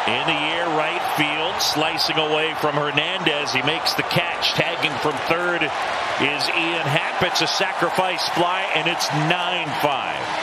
In the air, right field, slicing away from Hernandez. He makes the catch. Tagging from third is Ian Happ. It's a sacrifice fly, and it's 9-5.